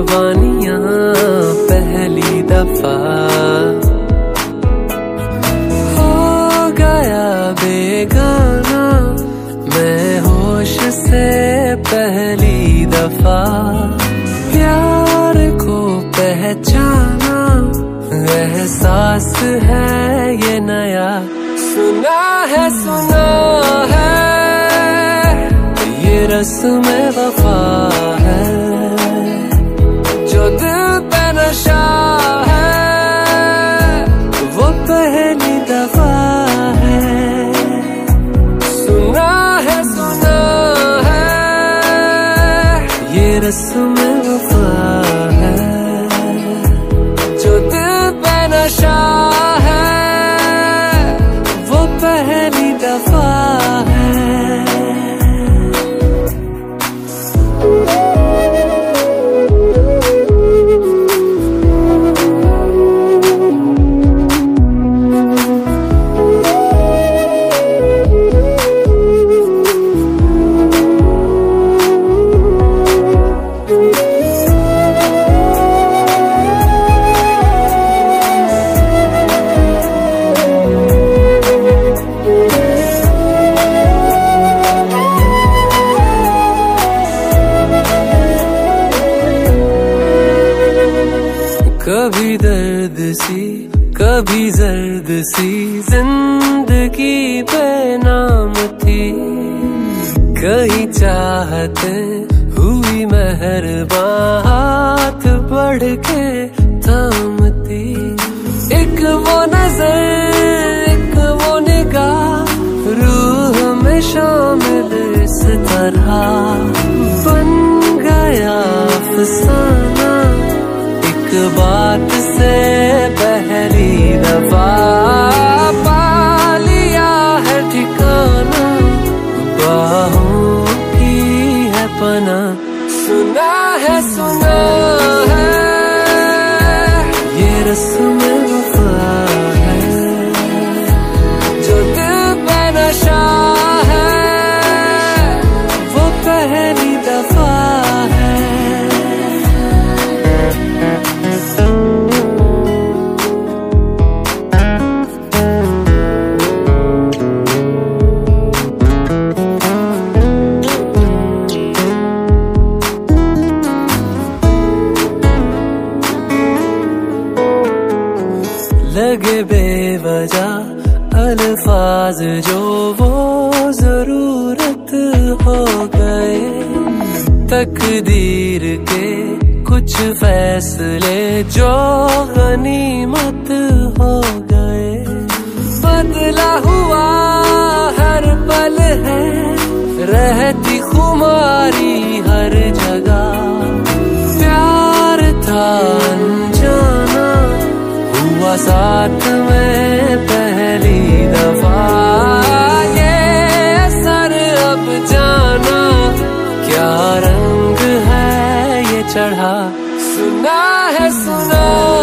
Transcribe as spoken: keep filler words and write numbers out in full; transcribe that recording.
जवानियां पहली दफा हो गया बेगाना मैं होश से पहली दफा प्यार को पहचाना एहसास है ये नया सुना है सुना है ये रस्म वफा है जो दिल पे नशा है वो पहली दफा है सुना है सुना है ये रस्म वफा है जो दिल पे नशा है वो पहली दफा है कभी दर्द सी कभी जर्द सी जिंदगी बेनाम थी कहीं चाहते हुई मेहरबान हाथ बढ़ के थामती एक वो नजर एक वो निगाह रूह में शामिल इस तरह बन गया अफसाना बात से पहली दफा पा लिया है ठिकाना बाहों की है पना सुना है सुना है ये रस्म वफा है जो दिल पे नशा है वो पहली दफा है लगे बेवजह अल्फाज जो वो जरूरत हो गए तकदीर के कुछ फैसले जो गनीमत हो गए बदला हुआ हर पल है रहती खुमारी हर जगह प्यार था अनजाना हुआ साथ में पहली दफा ये असर अब जाना क्या रंग है ये चढ़ा सुना है सुना